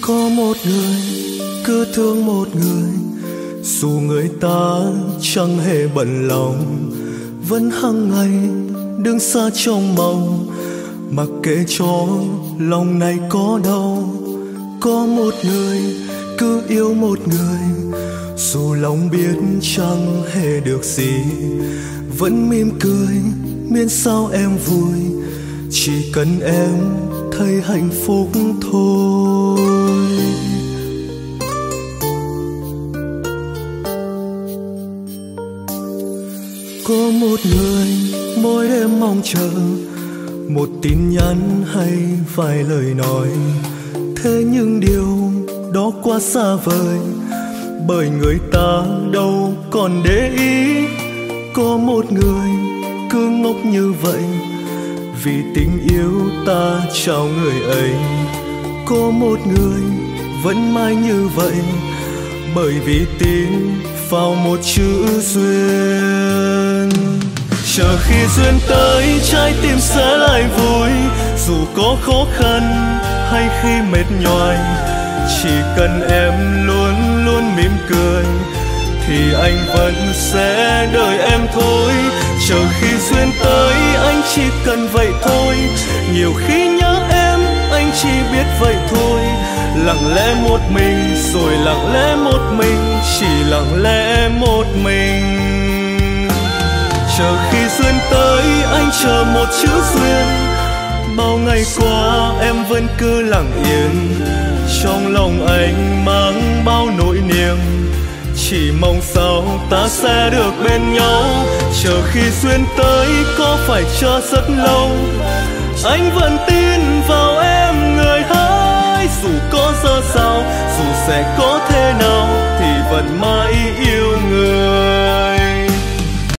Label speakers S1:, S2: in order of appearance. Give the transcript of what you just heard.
S1: Có một người cứ thương một người, dù người ta chẳng hề bận lòng, vẫn hàng ngày đứng xa trong mong, mặc kệ cho lòng này có đau. Có một người cứ yêu một người, dù lòng biết chẳng hề được gì, vẫn mỉm cười miễn sao em vui, chỉ cần em thấy hạnh phúc thôi. Có một người mỗi đêm mong chờ một tin nhắn hay vài lời nói, thế nhưng điều đó quá xa vời, bởi người ta đâu còn để ý. Có một người cứ ngốc như vậy, vì tình yêu ta trao người ấy. Có một người vẫn mãi như vậy, bởi vì tin vào một chữ duyên. Chờ khi duyên tới trái tim sẽ lại vui, dù có khó khăn hay khi mệt nhoài, chỉ cần em luôn luôn mỉm cười thì anh vẫn sẽ đợi em thôi. Chờ khi duyên tới anh chỉ cần vậy thôi, nhiều khi nhớ em anh chỉ biết vậy thôi. Lặng lẽ một mình rồi lặng lẽ một mình, chỉ lặng lẽ một mình. Chờ khi duyên tới anh chờ một chữ duyên, bao ngày qua em vẫn cứ lặng yên, trong lòng anh mang bao nỗi niềm, chỉ mong sao ta sẽ được bên nhau. Chờ khi duyên tới có phải chờ rất lâu, anh vẫn tin vào em người hỡi. Dù có giờ sao, dù sẽ có thế nào thì vẫn mãi yêu người.